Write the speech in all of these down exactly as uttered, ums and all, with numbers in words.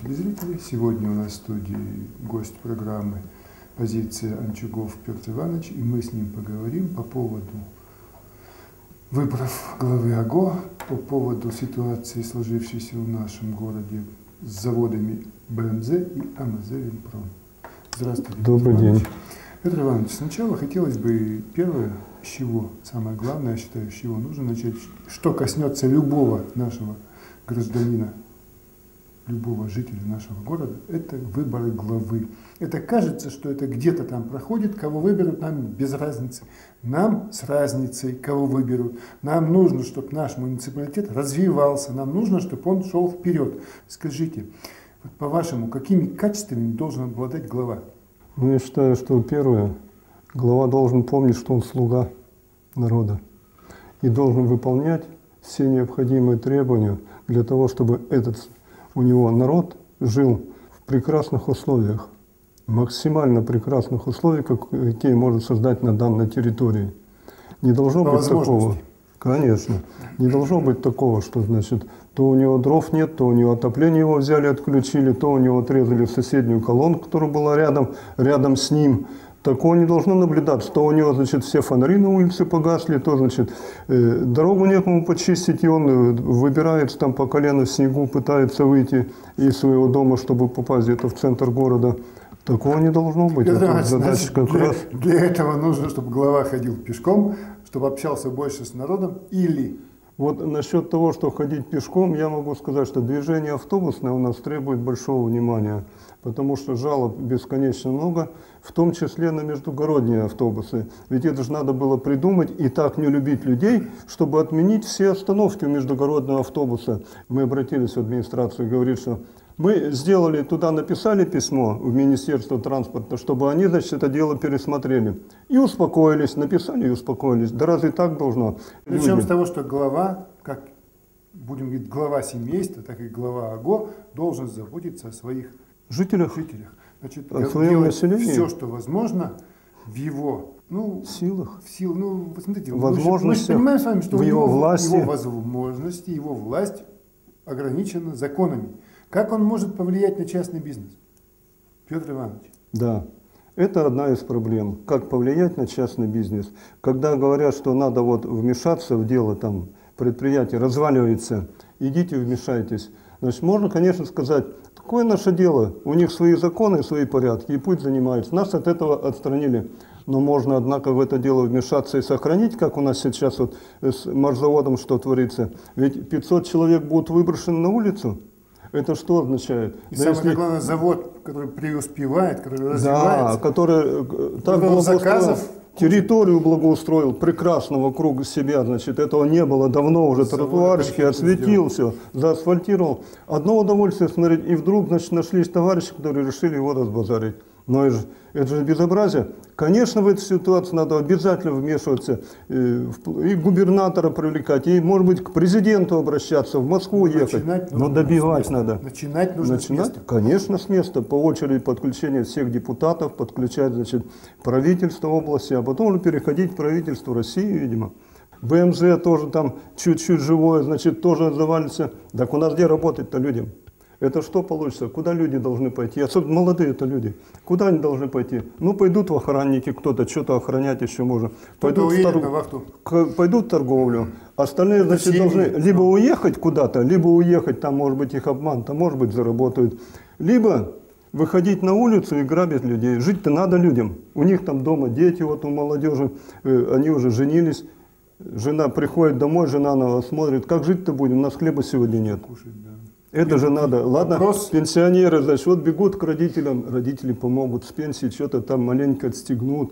телезрители. Сегодня у нас в студии гость программы «Позиция» Анчугов Петр Иванович, и мы с ним поговорим по поводу выборов главы АГО, по поводу ситуации, сложившейся в нашем городе с заводами БМЗ и АМЗ «Винпром». Здравствуйте. Добрый день. Петр Иванович, сначала хотелось бы первое, с чего, самое главное, я считаю, с чего нужно начать, что коснется любого нашего гражданина, любого жителя нашего города, это выборы главы. Это кажется, что это где-то там проходит, кого выберут, нам без разницы. Нам с разницей, кого выберут. Нам нужно, чтобы наш муниципалитет развивался, нам нужно, чтобы он шел вперед. Скажите, вот по-вашему, какими качествами должен обладать глава? Ну, я считаю, что первое, глава должен помнить, что он слуга народа и должен выполнять все необходимые требования для того, чтобы этот у него народ жил в прекрасных условиях, максимально прекрасных условиях, какие может создать на данной территории. Не должно быть такого. Конечно. Не должно быть такого, что, значит, то у него дров нет, то у него отопление его взяли, отключили, то у него отрезали соседнюю колонку, которая была рядом, рядом с ним. Такого не должно наблюдаться. То у него, значит, все фонари на улице погасли, то, значит, э, дорогу некому почистить, и он выбирается там по колено в снегу, пытается выйти из своего дома, чтобы попасть где-то в центр города. Такого не должно быть. Да, это задача как для, раз... для этого нужно, чтобы глава ходил пешком, чтобы общался больше с народом, или... Вот насчет того, что ходить пешком, я могу сказать, что движение автобусное у нас требует большого внимания, потому что жалоб бесконечно много, в том числе на междугородние автобусы. Ведь это же надо было придумать и так не любить людей, чтобы отменить все остановки у междугородного автобуса. Мы обратились в администрацию и говорили, что мы сделали, туда написали письмо в Министерство транспорта, чтобы они, значит, это дело пересмотрели. И успокоились, написали и успокоились. Да разве так должно? Начнем с того, что глава, как будем говорить, глава семейства, так и глава АГО должен заботиться о своих жителях. жителях. Значит, о своем населении. Все, что возможно в его ну, силах, в сил, ну, смотрите, возможностях, мы же понимаем с вами, что в его, его, власти. его возможности, его власть ограничена законами. Как он может повлиять на частный бизнес? Петр Иванович. Да, это одна из проблем. Как повлиять на частный бизнес? Когда говорят, что надо вот вмешаться в дело, там, предприятие разваливается, идите вмешайтесь. Значит, можно, конечно, сказать, такое наше дело, у них свои законы, свои порядки, и пусть занимаются. Нас от этого отстранили. Но можно, однако, в это дело вмешаться и сохранить, как у нас сейчас вот с морзаводом что творится. Ведь пятьсот человек будут выброшены на улицу. Это что означает? И да самое если... главное, завод, который преуспевает, который развивается. Да, который так благоустроил, территорию благоустроил, прекрасно вокруг себя, значит, этого не было давно уже, тротуарчики осветил, все, заасфальтировал. Одно удовольствие смотреть, и вдруг, значит, нашлись товарищи, которые решили его разбазарить. Но это же, это же безобразие. Конечно, в эту ситуацию надо обязательно вмешиваться, и, и губернатора привлекать, и, может быть, к президенту обращаться, в Москву но ехать. Но добивать надо. Начинать нужно Начинать, с места. Конечно, с места. По очереди подключение всех депутатов, подключать, значит, правительство области, а потом уже переходить к правительству России, видимо. БМЗ тоже там чуть-чуть живое, значит, тоже завалится. Так у нас где работать-то людям? Это что получится? Куда люди должны пойти? Особенно молодые это люди. Куда они должны пойти? Ну, пойдут в охранники, кто-то что-то охранять еще может. Пойдут в, тор... пойдут в торговлю. Остальные, значит, семьи должны либо уехать куда-то, либо уехать, там, может быть, их обман, там, может быть, заработают. Либо выходить на улицу и грабить людей. Жить-то надо людям. У них там дома дети, вот у молодежи, они уже женились. Жена приходит домой, жена на вас смотрит. Как жить-то будем? У нас хлеба сегодня нет. Это же надо. Ладно, вопрос. Пенсионеры, значит, вот бегут к родителям, родители помогут с пенсии, что-то там маленько отстегнут.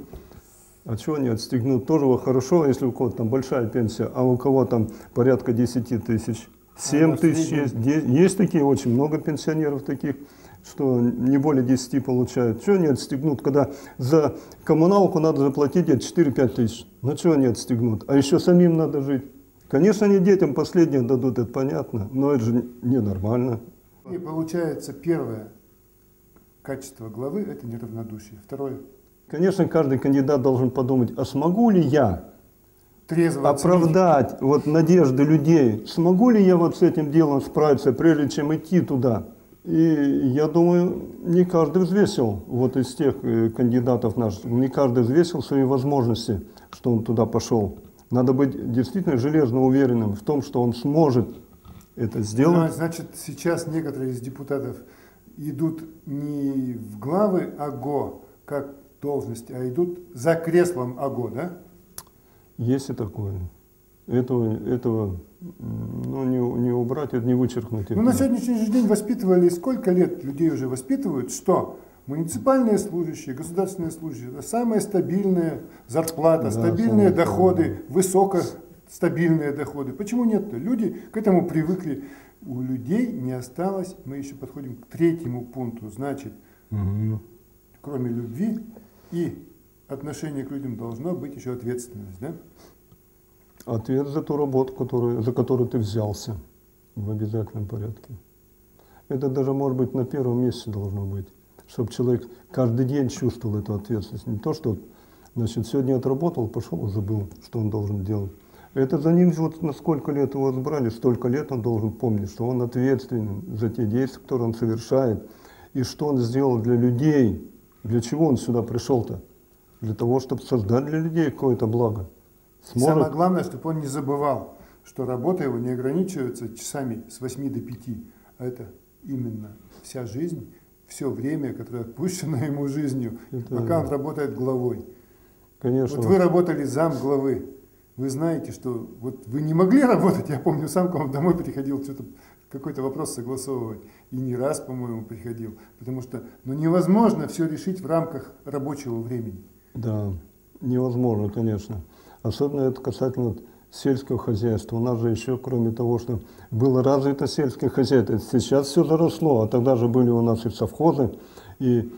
А что они отстегнут? Тоже хорошо, если у кого-то там большая пенсия, а у кого там порядка десяти тысяч, семь тысяч есть. Есть такие, очень много пенсионеров таких, что не более десяти получают. Что они отстегнут, когда за коммуналку надо заплатить четыре-пять тысяч? Ну что они отстегнут? А еще самим надо жить. Конечно, они детям последнее дадут, это понятно, но это же ненормально. И получается, первое качество главы – это неравнодушие. Второе. Конечно, каждый кандидат должен подумать, а смогу ли я трезво оправдать вот надежды людей, смогу ли я вот с этим делом справиться, прежде чем идти туда. И я думаю, не каждый взвесил, вот из тех э, кандидатов наших, не каждый взвесил свои возможности, что он туда пошел. Надо быть действительно железно уверенным в том, что он сможет это сделать. Ну, значит, сейчас некоторые из депутатов идут не в главы АГО как должность, а идут за креслом АГО, да? Есть и такое. Этого, этого ну, не, не убрать, это не вычеркнуть. Ну, на сегодняшний же день воспитывали, сколько лет людей уже воспитывают, что муниципальные служащие, государственные служащие, это самая стабильная зарплата, Да, стабильные самое доходы, высокостабильные доходы. Почему нет-то? Люди к этому привыкли. У людей не осталось, мы еще подходим к третьему пункту, значит, угу. кроме любви и отношения к людям должно быть еще ответственность, да? Ответ за ту работу, которую, за которую ты взялся в обязательном порядке. Это даже, может быть, на первом месте должно быть, чтобы человек каждый день чувствовал эту ответственность. Не то, что, значит, сегодня отработал, пошел и забыл, что он должен делать. Это за ним, вот на сколько лет его избрали, столько лет он должен помнить, что он ответственен за те действия, которые он совершает, и что он сделал для людей. Для чего он сюда пришел-то? Для того, чтобы создать для людей какое-то благо. Сможет... Самое главное, чтобы он не забывал, что работа его не ограничивается часами с восьми до пяти, а это именно вся жизнь, все время, которое отпущено ему жизнью, это... пока он работает главой. Конечно. Вот вы работали зам главы, вы знаете, что вот вы не могли работать, я помню, сам к вам домой приходил, что-то какой-то вопрос согласовывать, и не раз, по-моему, приходил, потому что ну, невозможно все решить в рамках рабочего времени. Да, невозможно, конечно. Особенно это касательно сельского хозяйства. У нас же еще, кроме того, что было развито сельское хозяйство, сейчас все заросло, а тогда же были у нас и совхозы, и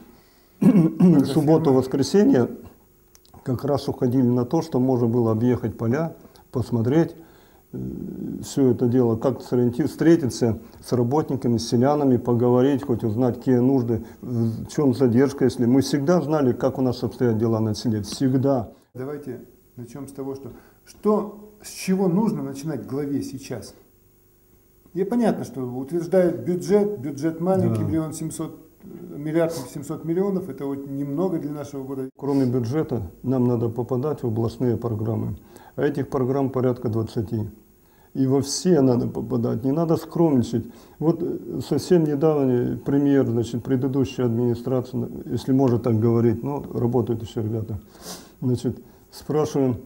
субботу-воскресенье как раз уходили на то, что можно было объехать поля, посмотреть все это дело, как встретиться с работниками, с селянами, поговорить, хоть узнать, какие нужды, в чем задержка, если мы всегда знали, как у нас обстоят дела на селе, всегда. Давайте начнем с того, что, что с чего нужно начинать главе сейчас. И понятно, что утверждают бюджет, бюджет маленький, да. миллион семьсот, миллиард семьсот миллионов, это вот немного для нашего города. Кроме бюджета, нам надо попадать в областные программы, а этих программ порядка двадцати. И во все надо попадать, не надо скромничать. Вот совсем недавно премьер, значит, предыдущей администрации, если можно так говорить, но работают еще ребята, значит, спрашиваем,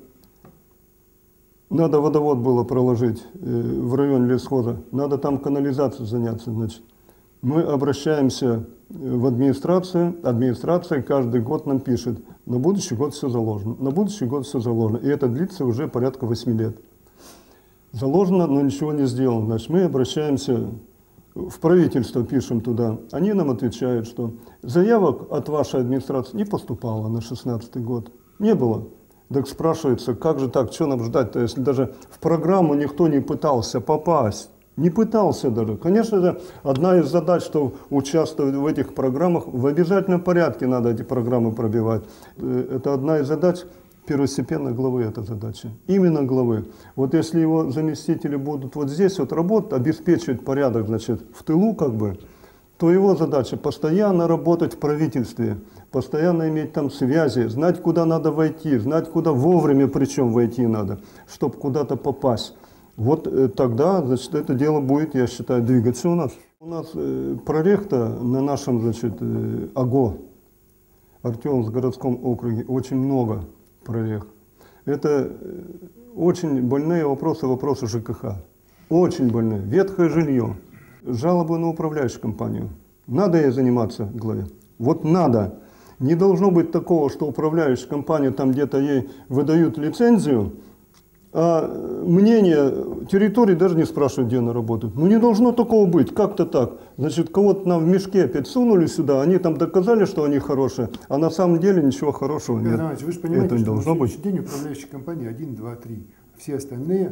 надо водовод было проложить э, в районе лесхоза, надо там канализацией заняться, значит. Мы обращаемся в администрацию, администрация каждый год нам пишет, на будущий год все заложено, на будущий год все заложено, и это длится уже порядка восьми лет. Заложено, но ничего не сделано. Значит, мы обращаемся в правительство, пишем туда. Они нам отвечают, что заявок от вашей администрации не поступало на шестнадцатый год. Не было. Так спрашивается, как же так, что нам ждать-то, если даже в программу никто не пытался попасть. Не пытался даже. Конечно, это одна из задач, что участвовать в этих программах, в обязательном порядке надо эти программы пробивать. Это одна из задач. Первостепенно главы эта задача. Именно главы. Вот если его заместители будут вот здесь вот работать, обеспечивать порядок, значит, в тылу как бы, то его задача постоянно работать в правительстве, постоянно иметь там связи, знать, куда надо войти, знать, куда вовремя причем войти надо, чтобы куда-то попасть. Вот э, тогда, значит, это дело будет, я считаю, двигаться у нас. У нас э, проректор на нашем, значит, э, АГО, Артемовском городском округе, очень много. Прорех. Это очень больные вопросы, вопросы ЖКХ. Очень больные. Ветхое жилье. Жалобы на управляющую компанию. Надо ей заниматься главе. Вот надо. Не должно быть такого, что управляющая компания там где-то ей выдают лицензию, а мнение территории даже не спрашивают, где она работает. Ну не должно такого быть, как-то так. Значит, кого-то нам в мешке опять сунули сюда, они там доказали, что они хорошие, а на самом деле ничего хорошего нет. Иванович, вы же понимаете, это что на следующий день управляющая компания один, два, три, все остальные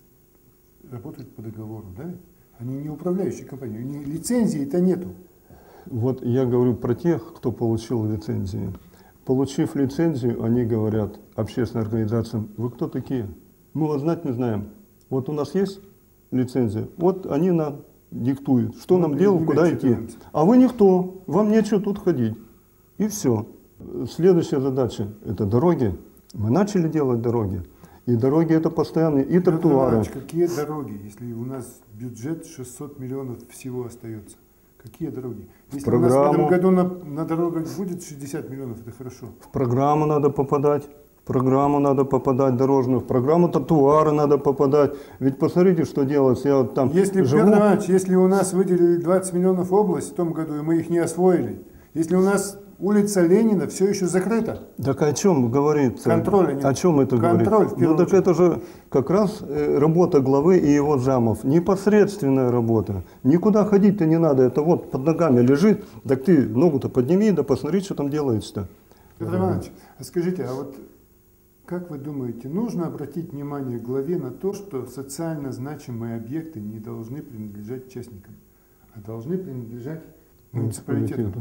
работают по договору, да? Они не управляющие компании, у них лицензии-то нету. Вот я говорю про тех, кто получил лицензию. Получив лицензию, они говорят общественным организациям, вы кто такие? Мы вас знать не знаем. Вот у нас есть лицензия, вот они нам диктует, что Мы нам перед делать, ними куда идти. отчитываемся. А вы никто, вам нечего тут ходить. И все. Следующая задача – это дороги. Мы начали делать дороги. И дороги это постоянные, и Петр тротуары. Иванович, какие дороги, если у нас бюджет шестьсот миллионов всего остается? Какие дороги? Если у нас в этом году на, на дорогах будет шестьдесят миллионов, это хорошо. В программу надо попадать. В программу надо попадать дорожную, в программу тротуары надо попадать. Ведь посмотрите, что делается. Я вот там если, живу. Петр Иванович, если у нас выделили двадцать миллионов в область в том году, и мы их не освоили, если у нас улица Ленина все еще закрыта. Так о чем говорится? Контроля нет. О чем это Контроль, говорит? в первую Ну так очередь. это же как раз э, работа главы и его замов. Непосредственная работа. Никуда ходить-то не надо. Это вот под ногами лежит. Так ты ногу-то подними, да посмотри, что там делается-то. Петр Иванович, а скажите, а вот как вы думаете, нужно обратить внимание главе на то, что социально значимые объекты не должны принадлежать частникам, а должны принадлежать муниципалитету?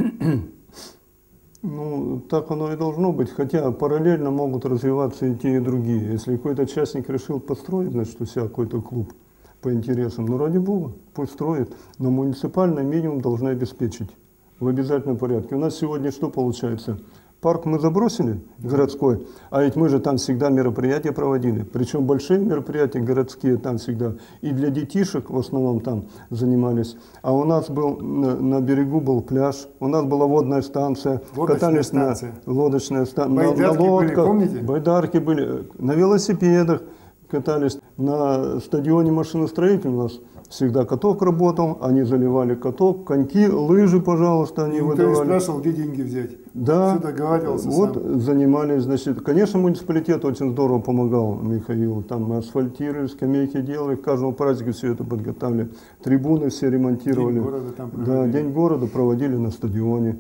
Ну, так оно и должно быть, хотя параллельно могут развиваться и те, и другие. Если какой-то частник решил построить, значит, у себя какой-то клуб по интересам, ну, ради бога, пусть строит, но муниципальный минимум должны обеспечить в обязательном порядке. У нас сегодня что получается? Парк мы забросили, городской, а ведь мы же там всегда мероприятия проводили, причем большие мероприятия городские там всегда, и для детишек в основном там занимались. А у нас был, на, на берегу был пляж, у нас была водная станция, Лодочная катались станция. на лодочная станция, на, Байдарки на лодках, были, помните? байдарки были, на велосипедах катались, на стадионе машиностроитель у нас всегда каток работал, они заливали каток, коньки, лыжи, пожалуйста, они Никто не выдавали. спрашивал, где деньги взять. Да, Все договаривался вот сам. занимались, значит, конечно, муниципалитет очень здорово помогал Михаилу, там мы асфальтировали, скамейки делали, к каждому празднику все это подготавливали, трибуны все ремонтировали. День города там Да, проводили. День города проводили на стадионе.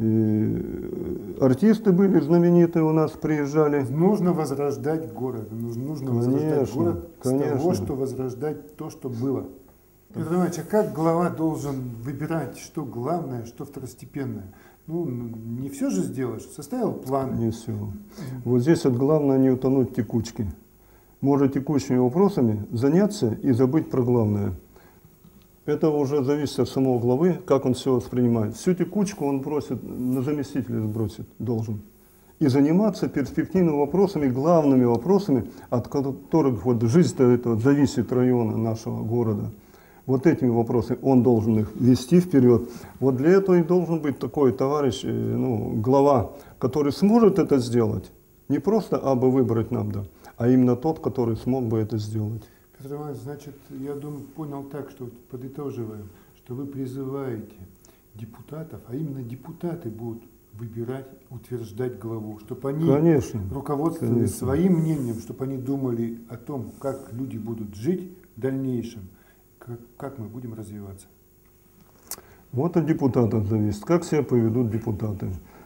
И артисты были знаменитые у нас, приезжали. Нужно возрождать город. Нужно, нужно возрождать Конечно, город с конечно. того, что возрождать то, что было. Петр Иванович, а как глава должен выбирать, что главное, что второстепенное? Ну, не все же сделаешь. Составил план. Не все. Вот здесь вот главное не утонуть в текучке. Можно текущими вопросами заняться и забыть про главное. Это уже зависит от самого главы, как он все воспринимает. Всю текучку он бросит, на заместителя сбросит, должен. И заниматься перспективными вопросами, главными вопросами, от которых вот жизнь-то этого зависит района нашего города. Вот этими вопросами он должен их вести вперед. Вот для этого и должен быть такой товарищ, ну, глава, который сможет это сделать. Не просто абы выбрать нам, да, а именно тот, который смог бы это сделать. Петр Иванович, значит, я думаю, понял так, что вот подытоживаем, что вы призываете депутатов, а именно депутаты будут выбирать, утверждать главу, чтобы они Конечно, руководствовались конечно. своим мнением, чтобы они думали о том, как люди будут жить в дальнейшем, как, как мы будем развиваться. Вот от депутатов зависит, как себя поведут депутаты.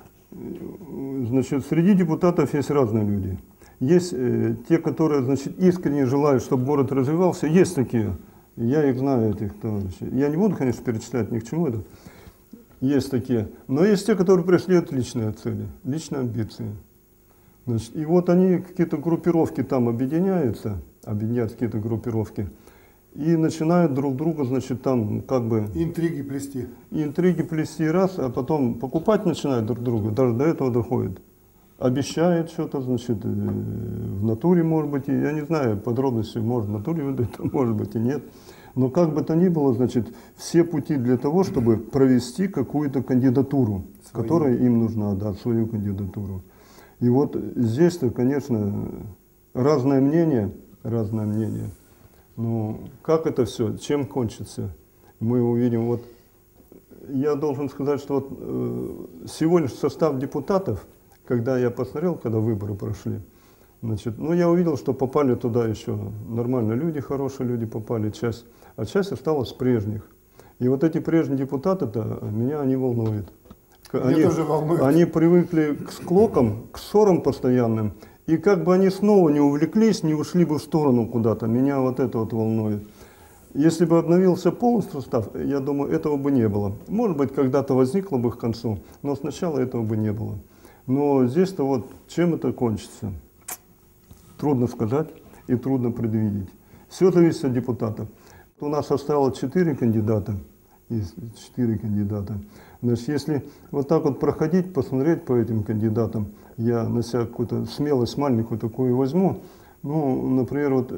Значит, среди депутатов есть разные люди. Есть э, те, которые, значит, искренне желают, чтобы город развивался. Есть такие. Я их знаю, этих товарищей. Я не буду, конечно, перечислять ни к чему это. Есть такие. Но есть те, которые преследуют личные цели, личные амбиции. Значит, и вот они, какие-то группировки там объединяются, объединяют какие-то группировки, и начинают друг друга, значит, там как бы... Интриги плести. Интриги плести раз, а потом покупать начинают друг друга. Даже до этого доходит. Обещает что-то, значит, в натуре, может быть, и я не знаю, подробности, может, в натуре выдать, может быть, и нет. Но как бы то ни было, значит, все пути для того, чтобы провести какую-то кандидатуру, свою. Которая им нужна, да, свою кандидатуру. И вот здесь-то, конечно, разное мнение, разное мнение. Но как это все, чем кончится, мы увидим. Вот я должен сказать, что вот э, всего лишь состав депутатов, когда я посмотрел, когда выборы прошли, значит, ну, я увидел, что попали туда еще нормальные люди, хорошие люди попали, часть, а часть осталась прежних. И вот эти прежние депутаты-то, меня они волнуют. Меня они, тоже волнует. Они привыкли к склокам, к ссорам постоянным, и как бы они снова не увлеклись, не ушли бы в сторону куда-то, меня вот это вот волнует. Если бы обновился полностью состав, я думаю, этого бы не было. Может быть, когда-то возникло бы к концу, но сначала этого бы не было. Но здесь-то вот, чем это кончится, трудно сказать и трудно предвидеть. Все зависит от депутатов. У нас осталось четыре кандидата. Есть четыре кандидата. Значит, если вот так вот проходить, посмотреть по этим кандидатам, я на себя какую-то смелость маленькую такую возьму. Ну, например, вот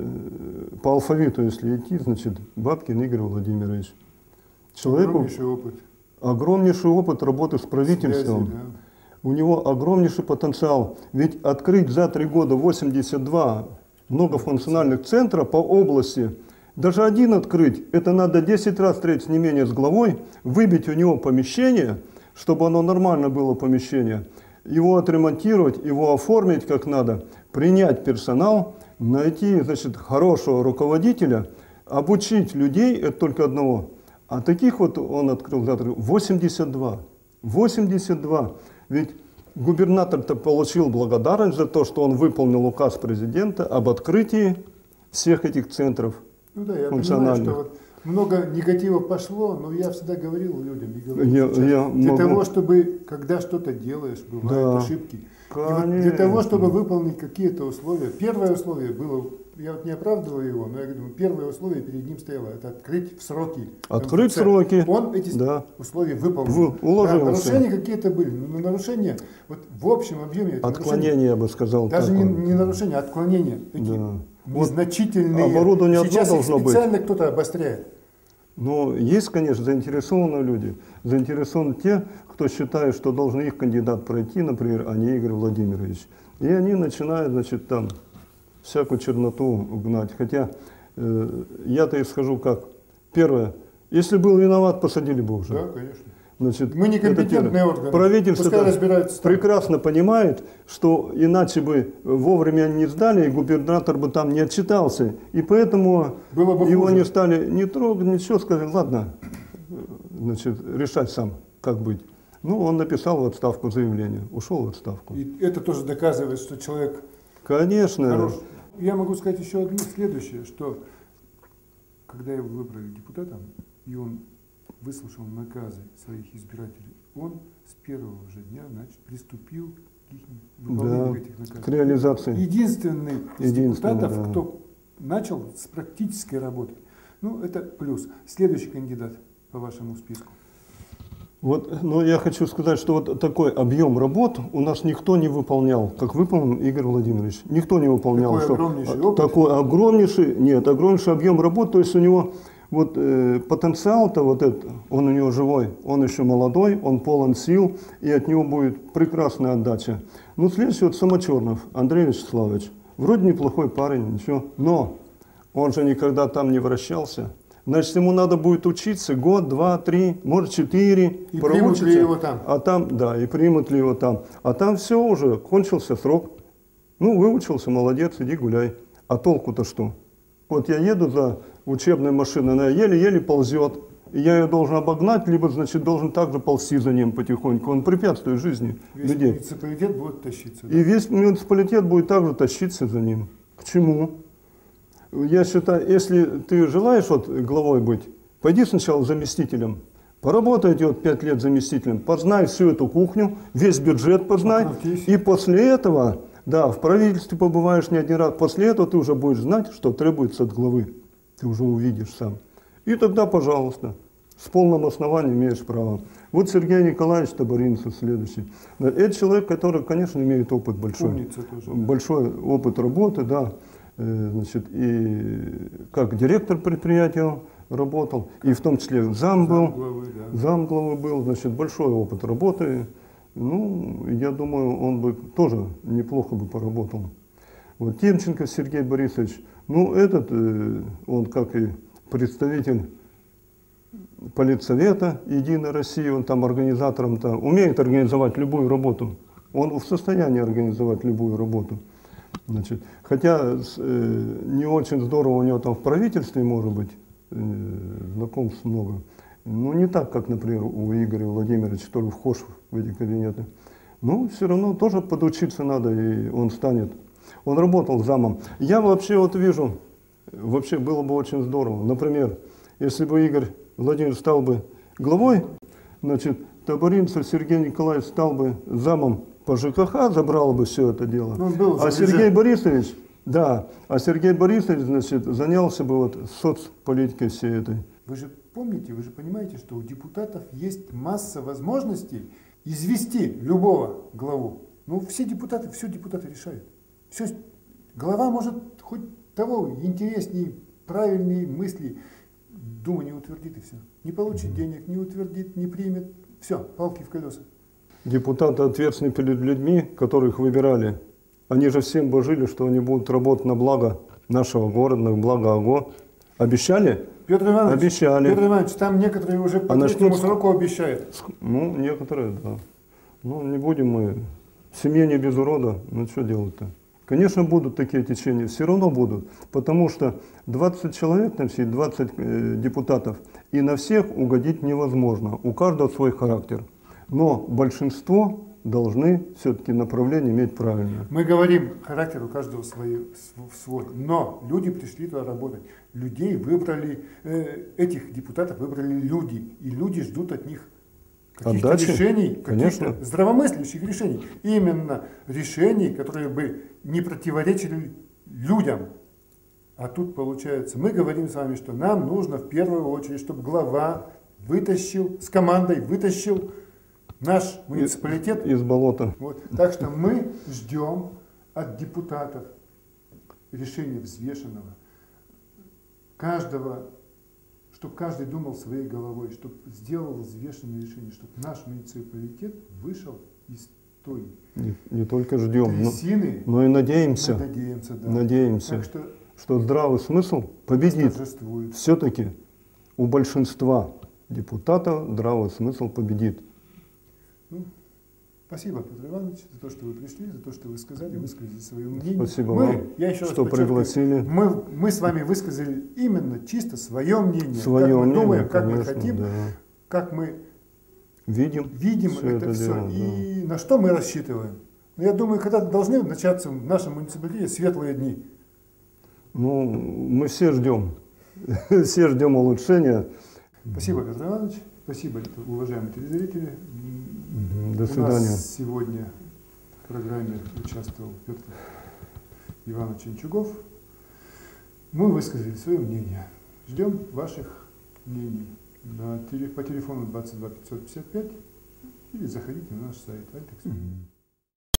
по алфавиту, если идти, значит, Бабкин Игорь Владимирович. Человеку Огромнейший опыт. Огромнейший опыт работы с правительством. Связи, да. У него огромнейший потенциал. Ведь открыть за три года восемьдесят два многофункциональных центра по области, даже один открыть, это надо десять раз встретиться не менее с главой, выбить у него помещение, чтобы оно нормально было помещение, его отремонтировать, его оформить как надо, принять персонал, найти, значит, хорошего руководителя, обучить людей, это только одного. А таких вот он открыл завтра восемьдесят два. восемьдесят два. Ведь губернатор-то получил благодарность за то, что он выполнил указ президента об открытии всех этих центров. Ну да, я понимаю, что вот много негатива пошло, но я всегда говорил людям, и говорю я, сейчас, я для могу... того, чтобы, когда что-то делаешь, бывают да, ошибки. И вот для того, чтобы выполнить какие-то условия, первое условие было, я вот не оправдываю его, но я говорю, первое условие перед ним стояло, это открыть в сроки. Открыть в сроки. Он эти да. условия выполнил. Вы, уложился. Да, нарушения какие-то были, но нарушения вот в общем объеме. Отклонения, я бы сказал. Даже не, не нарушения, а отклонения. Такие да. Незначительные. Вот оборудование сейчас одно их должно специально быть. кто-то обостряет. Но есть, конечно, заинтересованные люди. Заинтересованы те, кто считает, что должен их кандидат пройти, например, а не Игорь Владимирович. И они начинают, значит, там всякую черноту гнать. Хотя э, я-то исхожу как. Первое, если был виноват, посадили бы уже. Да, конечно. Значит, мы некомпетентные органы. Правительство прекрасно понимает, что иначе бы вовремя не сдали, и губернатор бы там не отчитался. И поэтому Было бы его хуже. не стали не трогать, ничего, сказали, ладно, значит, решать сам, как быть. Ну, он написал в отставку заявление, ушел в отставку. И это тоже доказывает, что человек Конечно. хорош. Я могу сказать еще одно следующее, что когда его выбрали депутатом, и он выслушал наказы своих избирателей, он с первого же дня значит, приступил к их выполнению да, этих наказов. К реализации. Единственный из Единственный, депутатов, да. кто начал с практической работы. Ну, это плюс. Следующий кандидат по вашему списку. Вот, но я хочу сказать, что вот такой объем работ у нас никто не выполнял, как выполнил Игорь Владимирович. Никто не выполнял. Такой что, огромнейший опыт? Такой огромнейший, нет, огромнейший объем работ, то есть у него вот э, потенциал-то вот этот, он у него живой, он еще молодой, он полон сил, и от него будет прекрасная отдача. Ну, следующий вот Самочернов, Андрей Вячеславович, вроде неплохой парень, ничего, но он же никогда там не вращался. Значит, ему надо будет учиться год, два, три, может, четыре. И примут ли его там? А там, да, и примут ли его там. А там все уже, кончился срок. Ну, выучился, молодец, иди гуляй. А толку-то что? Вот я еду за учебной машиной, она еле-еле ползет. И я ее должен обогнать, либо, значит, должен также ползти за ним потихоньку. Он препятствует жизни весь людей. Муниципалитет будет тащиться. Да? И весь муниципалитет будет также тащиться за ним. К чему? Я считаю, если ты желаешь вот главой быть, пойди сначала заместителем. Поработай вот пять лет заместителем, познай всю эту кухню, весь бюджет познай. Покрутись. И после этого, да, в правительстве побываешь не один раз, после этого ты уже будешь знать, что требуется от главы. Ты уже увидишь сам. И тогда, пожалуйста, с полным основанием имеешь право. Вот Сергей Николаевич Табаринцев следующий. Это человек, который, конечно, имеет опыт большой. Умница тоже. Большой опыт работы, да. Значит, и как директор предприятия работал, и в том числе зам был, Зам главы, да. зам главы был, значит, большой опыт работы. Ну, я думаю, он бы тоже неплохо бы поработал. Вот Темченко Сергей Борисович, ну, этот, он как и представитель политсовета Единой России, он там организатором-то умеет организовать любую работу. Он в состоянии организовать любую работу. Значит, хотя э, не очень здорово у него там в правительстве, может быть, э, знакомств много. Но не так, как, например, у Игоря Владимировича, который вхож в эти кабинеты. Но все равно тоже подучиться надо, и он станет. Он работал замом. Я вообще вот вижу, вообще было бы очень здорово. Например, если бы Игорь Владимирович стал бы главой, значит, Табаринцев Сергей Николаевич стал бы замом по ЖКХ, забрал бы все это дело. Ну, был а Сергей Борисович, Да, а Сергей Борисович, значит, занялся бы вот соцполитикой всей этой. Вы же помните, вы же понимаете, что у депутатов есть масса возможностей извести любого главу. Ну, все депутаты, все депутаты решают. Все, глава может хоть того интереснее, правильнее мысли, Дума не утвердит и все. Не получит денег, не утвердит, не примет. Все, палки в колеса. Депутаты ответственны перед людьми, которых выбирали. Они же всем божили, что они будут работать на благо нашего города, на благо АГО. Обещали? Петр Иванович, Обещали. Петр Иванович, там некоторые уже по А третьему начнут... сроку обещают. Ну, некоторые, да. Ну, не будем мы. Семья не без урода. Ну, что делать-то? Конечно, будут такие течения. Все равно будут. Потому что двадцать человек на все, двадцать э, депутатов. И на всех угодить невозможно. У каждого свой характер. Но большинство должны все-таки направление иметь правильное. Мы говорим, характер у каждого свой, свой. Но люди пришли туда работать. Людей выбрали, э, этих депутатов выбрали люди. И люди ждут от них каких-то Отдачи? решений, Конечно. каких-то здравомыслящих решений. Именно решений, которые бы не противоречили людям. А тут получается, мы говорим с вами, что нам нужно в первую очередь, чтобы глава вытащил, с командой вытащил наш муниципалитет из болота. Вот. Так что мы ждем от депутатов решения взвешенного, каждого, чтобы каждый думал своей головой, чтобы сделал взвешенное решение, чтобы наш муниципалитет вышел из той Не, не только ждем, трясины, но, но и надеемся, мы надеемся, да. надеемся Так что, что здравый смысл победит. торжествует. Все-таки у большинства депутатов здравый смысл победит. Ну, спасибо, Петр Иванович, за то, что вы пришли, за то, что вы сказали, высказали свое мнение. Спасибо мы, вам, я еще что раз подчеркиваю, пригласили. Мы, мы с вами высказали именно чисто свое мнение, Свое как мы мнение, думаем, как конечно, мы хотим, да. как мы Видим, видим все это, это все дело, и на что мы рассчитываем. Но я думаю, когда должны начаться в нашем муниципалитете светлые дни. Ну, мы все ждем, все ждем улучшения. Спасибо, Петр Иванович. Спасибо, уважаемые телезрители. До У свидания. нас сегодня в программе участвовал Петр Иванович Анчугов. Мы высказали свое мнение. Ждем ваших мнений на, по телефону двадцать два пятьсот пятьдесят пять или заходите на наш сайт Альтекс.